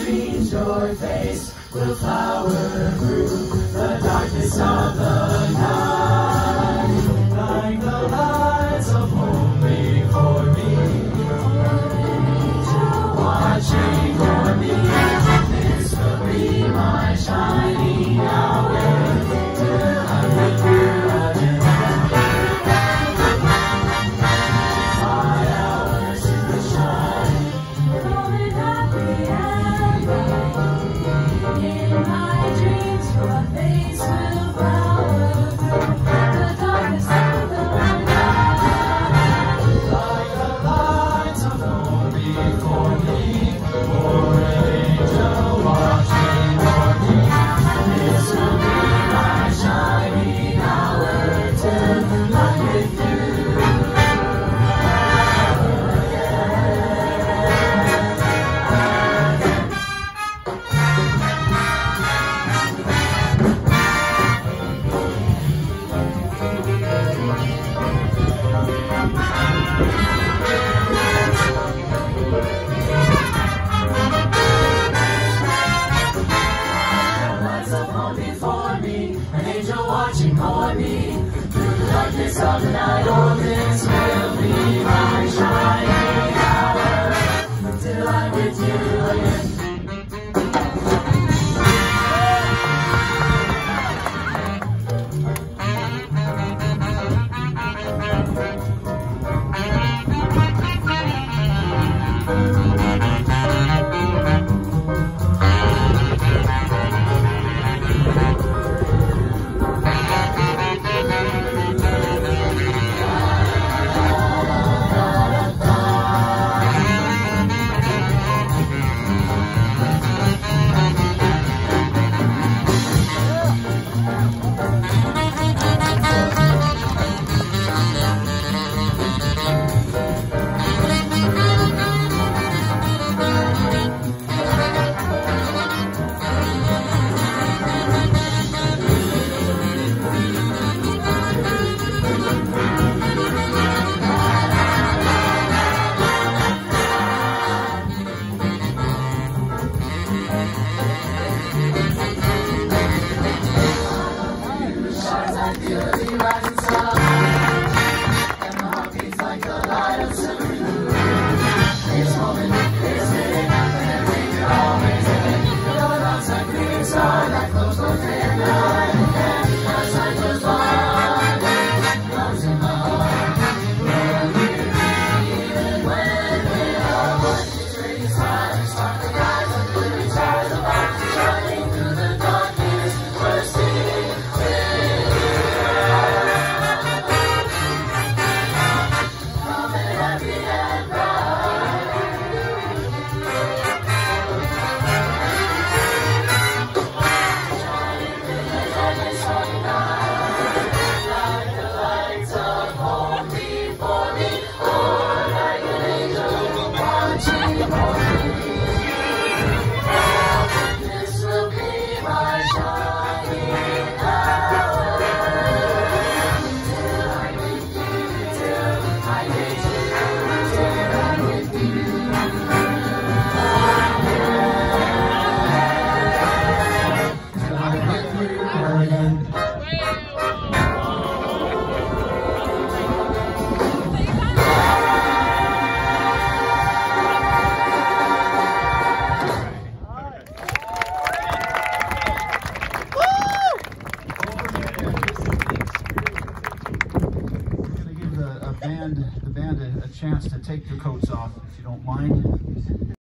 dreams your face will flower through the darkness of the night. Like the lights of home before me, watching for me. This will be my shining hour till I'm with you again. My hours in the shine, growing happy and bright. In my dreams your face will flower through the darkness of the night. Like the lights of home before me, or an angel watching for me. This will be my shining hour till I'm with you. Before me, an angel watching for me through the darkness of the night. Oh, this will be my shining hour till I'm with you again. Rising sun, and my heart beats like the light of Subaru. This moment, this minute, and everything you're always in. You're the outside clear star that glows both day and night. And as time goes by, comes in my heart. Will you even when we're apart? These radiant stars spark the skies like glittering stars above, shining through the darkness. We're singing. This will be my shining hour till I'm with you, till I get you, till I'm with you. Till I'm with you again. The band a chance to take their coats off, if you don't mind.